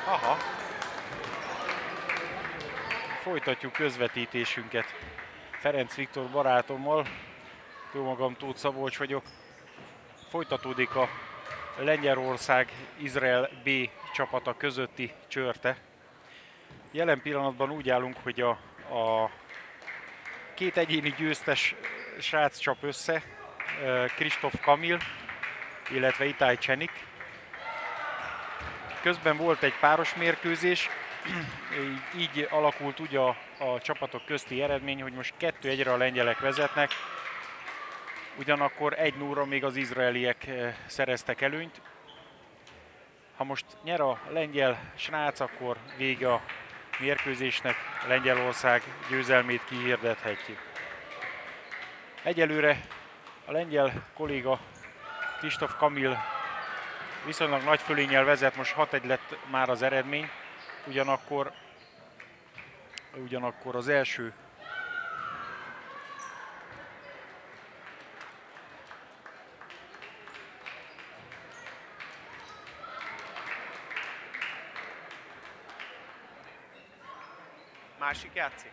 Aha. Folytatjuk közvetítésünket Ferenc Viktor barátommal. Jó magam, Tóth Szabolcs vagyok. Folytatódik a Lengyelország-Izrael B csapata közötti csörte. Jelen pillanatban úgy állunk, hogy a két egyéni győztes srác csap össze, Kristóf Kamil, illetve Itai Csenik. Közben volt egy páros mérkőzés, így alakult ugye a csapatok közti eredmény, hogy most 2-1-re a lengyelek vezetnek, ugyanakkor 1-0-ra még az izraeliek szereztek előnyt. Ha most nyer a lengyel srác, akkor vége a mérkőzésnek, Lengyelország győzelmét kihirdethetjük. Egyelőre a lengyel kolléga Kristóf Kamil viszonylag nagy fölénnyel vezet, most 6-1 lett már az eredmény, ugyanakkor az első másik játszik.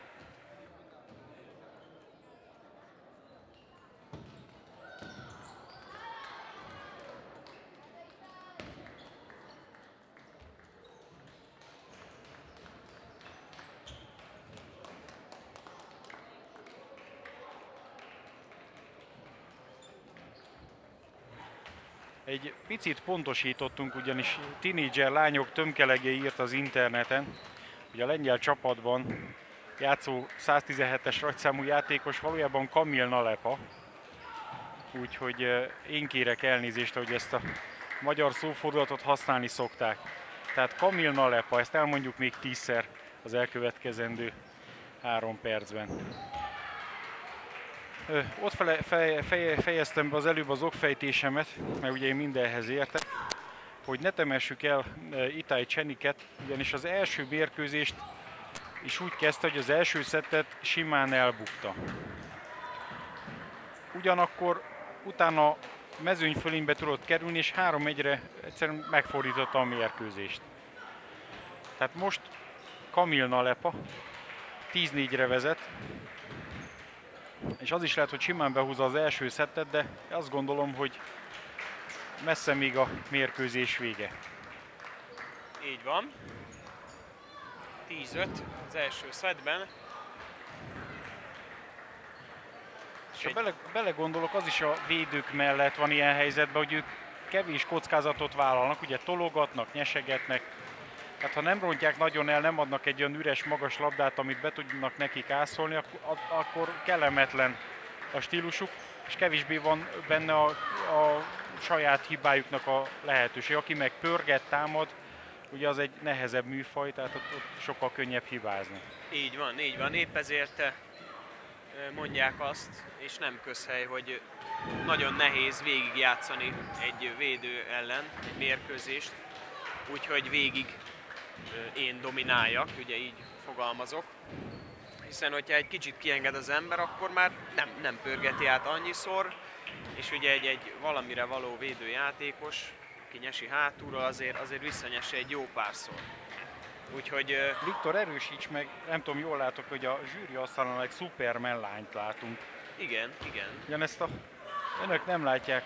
egy picit pontosítottunk, ugyanis tínédzser lányok tömkelege írt az interneten, hogy a lengyel csapatban játszó 117-es rajtszámú játékos valójában Kamil Nalepa. Úgyhogy én kérek elnézést, hogy ezt a magyar szófordulatot használni szokták. Tehát Kamil Nalepa, ezt elmondjuk még 10-szer az elkövetkezendő 3 percben. Ott fejeztem be az előbb az okfejtésemet, mert ugye én mindenhez értek, hogy ne temessük el Itai Cseniket, ugyanis az első mérkőzést is úgy kezdte, hogy az első szettet simán elbukta. Ugyanakkor utána mezőnyfölénybe tudott kerülni, és 3-1-re egyszerűen megfordította a mérkőzést. Tehát most Kamil Nalepa 10-4-re vezet, és az is lehet, hogy simán behúzza az első szettet, de azt gondolom, hogy messze még a mérkőzés vége. Így van. 10-5 az első szettben. És ha belegondolok, az is a védők mellett van ilyen helyzetben, hogy ők kevés kockázatot vállalnak, ugye tologatnak, nyesegetnek. Hát ha nem rontják nagyon el, nem adnak egy olyan üres, magas labdát, amit be tudnak nekik ászolni, akkor kellemetlen a stílusuk, és kevésbé van benne a saját hibájuknak a lehetőség. Aki meg pörget, támad, ugye az egy nehezebb műfaj, tehát ott sokkal könnyebb hibázni. Így van, így van. Épp ezért mondják azt, és nem közhely, hogy nagyon nehéz végigjátszani egy védő ellen egy mérkőzést, úgyhogy végig én domináljak, ugye így fogalmazok. Hiszen, hogyha egy kicsit kienged az ember, akkor már nem pörgeti át annyiszor, és ugye egy valamire való védőjátékos, aki nyesi hátulról, azért visszanyesi egy jó párszor. Úgyhogy... Viktor, erősíts meg, nem tudom, jól látok, hogy a zsűri asztalon egy Superman lányt látunk. Igen, igen. Ugyanezt önök nem látják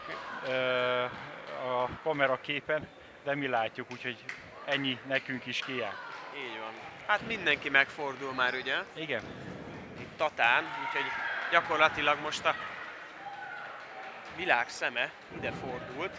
a kameraképen, de mi látjuk, úgyhogy ennyi nekünk is kijár. Így van. Hát mindenki megfordul már, ugye? Igen. Itt Tatán, úgyhogy gyakorlatilag most a világ szeme ide fordult.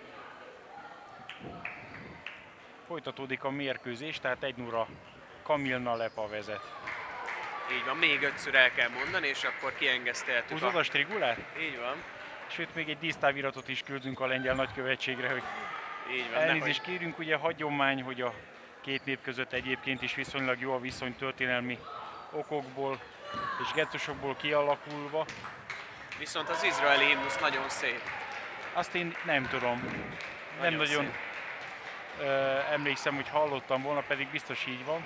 Folytatódik a mérkőzés, tehát 1-0-ra Kamil Nalepa vezet. Így van, még 5-ször el kell mondani, és akkor kiengeszteltük. Húzod a strigulát? Így van. Sőt, még egy dísztáviratot is küldünk a lengyel nagykövetségre, hogy így van, elnézést kérünk, ugye hagyomány, hogy a két nép között egyébként is viszonylag jó a viszony történelmi okokból és gesztusokból kialakulva. Viszont az izraeli himnusz nagyon szép. Azt én nem tudom. Nem nagyon emlékszem, hogy hallottam volna, pedig biztos így van.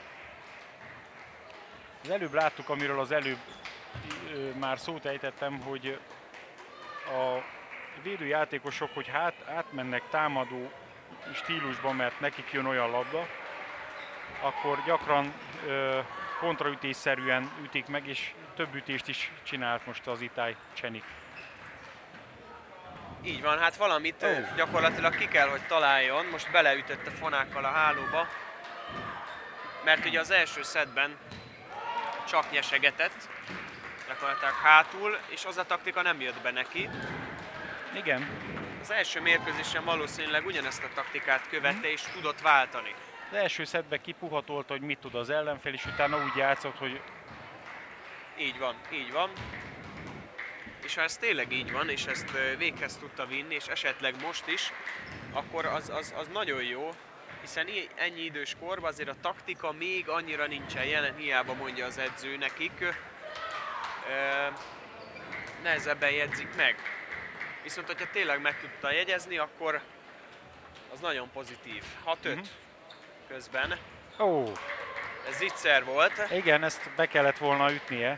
Az előbb láttuk, amiről az előbb már szót ejtettem, hogy a védőjátékosok, hogy átmennek támadó stílusban, mert nekik jön olyan labda, akkor gyakran kontraütésszerűen ütik meg, és több ütést is csinált most az Itály Csenik. Így van, hát valamit gyakorlatilag ki kell, hogy találjon. Most beleütött a fonákkal a hálóba, mert ugye az első szettben csak nyesegetett, gyakorlatilag hátul, és az a taktika nem jött be neki. Igen. Az első mérkőzésen valószínűleg ugyanezt a taktikát követte, és tudott váltani. Az első szettben kipuhatolta, hogy mit tud az ellenfél, és utána úgy játszott, hogy... Így van, így van. És ha ez tényleg így van, és ezt véghez tudta vinni, és esetleg most is, akkor az nagyon jó, hiszen ennyi idős korban azért a taktika még annyira nincsen jelen, hiába mondja az edző nekik. Nehezebben jegyzik meg. Viszont, hogyha tényleg meg tudta jegyezni, akkor az nagyon pozitív. 6-5 közben. Ez zicser volt. Igen, ezt be kellett volna ütnie.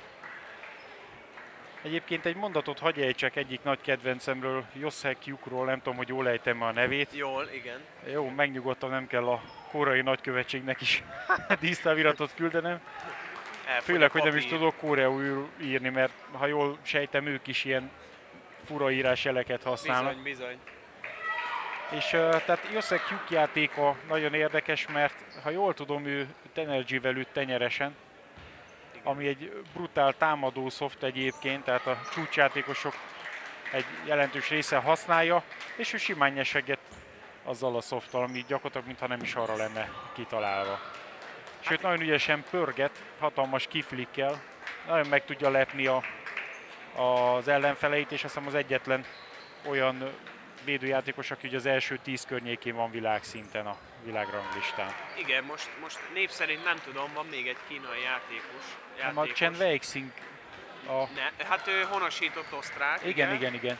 Egyébként egy mondatot hagyj ejtsek egyik nagy kedvencemről, Josek Jukról, nem tudom, hogy jól ejtem a nevét. Jól, igen. Jó, megnyugodtam, nem kell a koreai nagykövetségnek is dísztáviratot küldenem. Főleg, hogy nem is tudok koreaiul írni, mert ha jól sejtem, ők is ilyen fura írásjeleket használnak. Bizony, bizony. És tehát Josek Juk játéka nagyon érdekes, mert ha jól tudom, ő Tenergy-vel üt tenyeresen, ami egy brutál támadó szoft egyébként, tehát a csúcsjátékosok egy jelentős része használja, és ő simán nyeseget azzal a szofttal, ami gyakorlatilag mintha nem is arra lenne kitalálva. Sőt, nagyon ügyesen pörget, hatalmas kiflikkel, nagyon meg tudja lepni az ellenfeleit, és azt hiszem az egyetlen olyan védőjátékos, aki ugye az első 10 környékén van világszinten a világranglistán. Igen, most név szerint nem tudom, van még egy kínai játékos. A Chen Weixing. Hát ő honosított osztrák. Igen.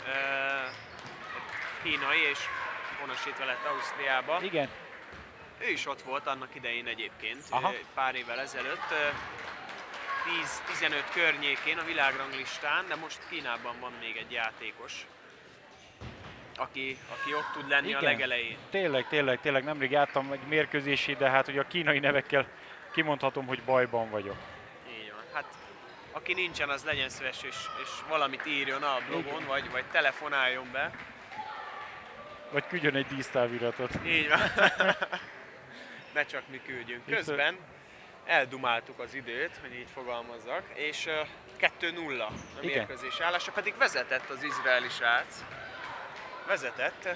Kínai és honosítva lett Ausztriába. Igen. Ő is ott volt annak idején egyébként, Aha. pár évvel ezelőtt. 10-15 környékén a világranglistán, de most Kínában van még egy játékos, aki ott tud lenni. Igen. A legelején. Tényleg, nemrég jártam egy mérkőzését, de hát ugye a kínai nevekkel kimondhatom, hogy bajban vagyok. Így van. Hát aki nincsen, az legyen szíves és valamit írjon a blogon, vagy telefonáljon be. Vagy küldjön egy dísztáviratot. Így van. Ne csak mi küldjünk. Közben eldumáltuk az időt, hogy így fogalmazzak, és 2-0 a mérkőzés állása, pedig vezetett az izraeli srác. Vezetett.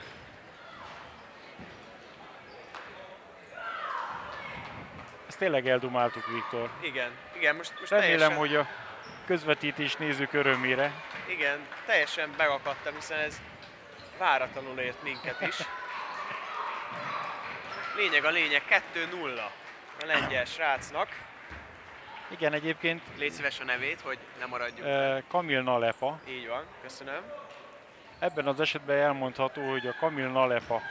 Ezt tényleg eldumáltuk, Viktor. Igen, most remélem, teljesen... hogy a közvetítés nézők örömére. Igen, teljesen megakadtam, hiszen ez váratlanul ért minket is. A lényeg 2-0 a lengyel srácnak. Igen, egyébként... Légy szíves a nevét, hogy ne maradjunk. Kamil Nalepa. Így van, köszönöm. Ebben az esetben elmondható, hogy a Kamil Nalepa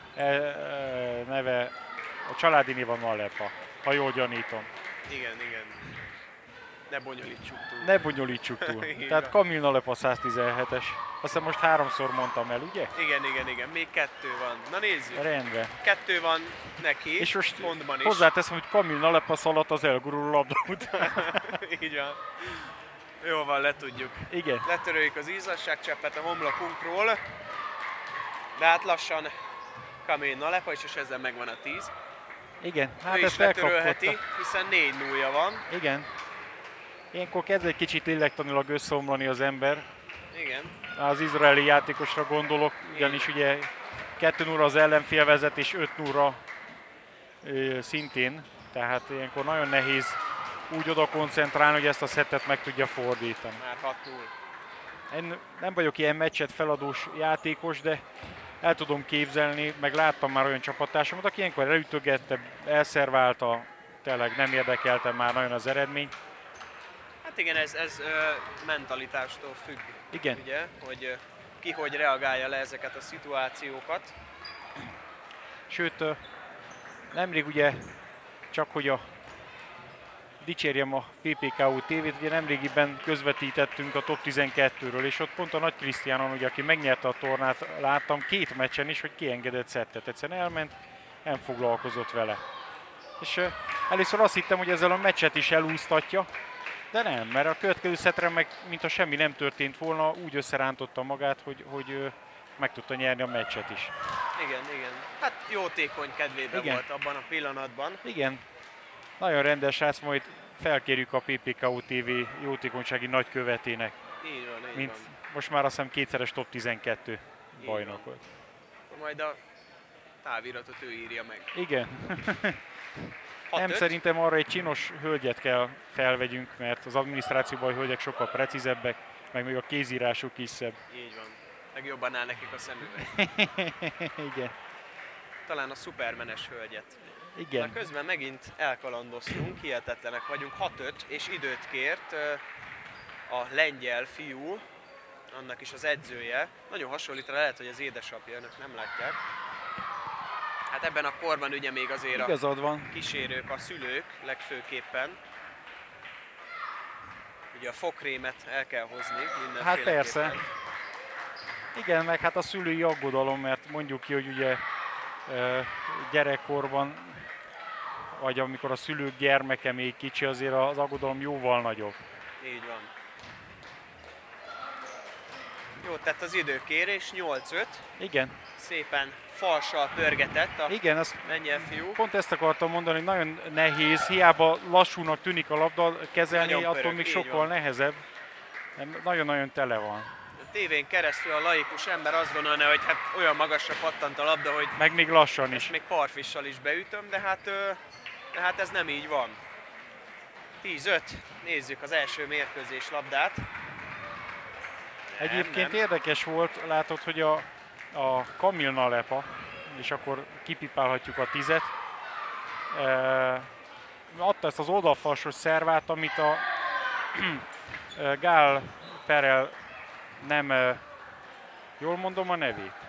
neve, a családi név a Nalepa, ha jól gyanítom. Igen. Ne bonyolítsuk túl. Tehát Kamil Nalepa 117-es. Azt hiszem most 3-szor mondtam el, ugye? Igen. Még 2 van. Na nézzük. Rendben. 2 van neki, és most pontban is. Hozzáteszem, hogy Kamil Nalepa szaladt az elguruló labda után. Így van. Jó van, letudjuk. Igen. Letöröljük az izzadságcseppet a homlokunkról. De hát lassan Kamil Nalepa is, és ezzel megvan a 10. Igen, hát ő ezt is letörölheti, elkapkodta. hiszen 4-0-ja van. Igen. Ilyenkor kezd egy kicsit lélektanilag összeomlani az ember. Igen. Az izraeli játékosra gondolok, ugyanis ugye 2-0 az ellenfél vezet, és 5-0 szintén. Tehát ilyenkor nagyon nehéz úgy oda koncentrálni, hogy ezt a szettet meg tudja fordítani. Már 6-0. Én nem vagyok ilyen meccset feladós játékos, de el tudom képzelni, meg láttam már olyan csapattársamat, aki ilyenkor elütögette, elszerválta, tényleg nem érdekelte már nagyon az eredmény. Hát igen, ez mentalitástól függ. Igen. Ugye, hogy ki hogy reagálja le ezeket a szituációkat. Sőt, nemrég ugye, csak hogy dicsérjem a PPKU TV-t, ugye nemrégiben közvetítettünk a top 12-ről, és ott pont a Nagy Krisztiánon, ugye, aki megnyerte a tornát, láttam 2 meccsen is, hogy kiengedett szettet. Egyszerűen elment, nem foglalkozott vele. És először azt hittem, hogy ezzel a meccset is elúsztatja, de nem, mert a következő szetre meg, mintha semmi nem történt volna, úgy összerántotta magát, hogy meg tudta nyerni a meccset is. Igen, igen. Hát jótékony kedvében Igen. volt abban a pillanatban. Igen, nagyon rendes srác, majd felkérjük a PPKO TV jótékonysági nagykövetének. Így van, így Mint van. most már azt hiszem kétszeres top 12 bajnok volt. Majd a táviratot ő írja meg. Igen. 6-5. Nem, szerintem arra egy csinos hölgyet kell felvegyünk, mert az adminisztrációban a hölgyek sokkal precízebbek, meg még a kézírásuk is szebb. Így van. Meg jobban áll nekik a szemüveg. Igen. Talán a szupermenes hölgyet. Igen. Na közben megint elkalandoztunk, hihetetlenek vagyunk. 6-5 és időt kért a lengyel fiú, annak is az edzője. Nagyon hasonlít rá, lehet, hogy az édesapja, önök nem látják. Hát ebben a korban ugye még azért Igazad van. a kísérők, a szülők legfőképpen. Ugye a fogkrémet el kell hozni mindenféleképpen. Hát persze. Igen, meg hát a szülői aggodalom, mert mondjuk ki, hogy ugye gyerekkorban, vagy amikor a szülők gyermeke még kicsi, azért az aggodalom jóval nagyobb. Így van. Jó, tehát az időkérés 8-5. Igen. Szépen falssal pörgetett a Igen, azt lengyel fiú. pont ezt akartam mondani, hogy nagyon nehéz, hiába lassúnak tűnik a labda, kezelni, Nagyon attól pörög, még így sokkal van. nehezebb. Nagyon-nagyon tele van. A tévén keresztül a laikus ember azt gondolná, hogy hát olyan magasra pattant a labda, hogy Meg még lassan ezt is. még parfissal is beütöm, de hát ez nem így van. 10-5, nézzük az első mérkőzés labdát. Egyébként nem. érdekes volt, látod, hogy a Kamil Nalepa, és akkor kipipálhatjuk a 10-et, adta ezt az oldalfalsos szervát, amit a Gál Perel nem, jól mondom a nevét?